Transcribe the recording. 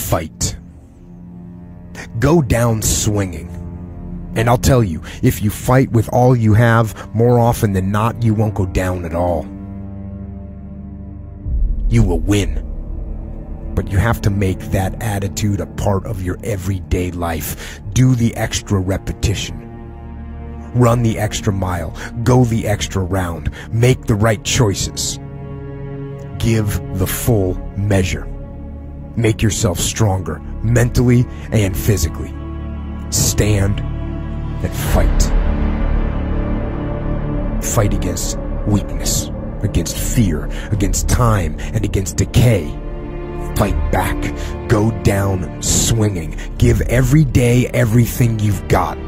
fight. Go down swinging. And I'll tell you, if you fight with all you have, more often than not, you won't go down at all. You will win. But you have to make that attitude a part of your everyday life. Do the extra repetition. Run the extra mile. Go the extra round. Make the right choices. Give the full measure. Make yourself stronger, mentally and physically. Stand and fight. Fight against weakness, against fear, against time, and against decay. Fight back. Go down swinging. Give every day everything you've got.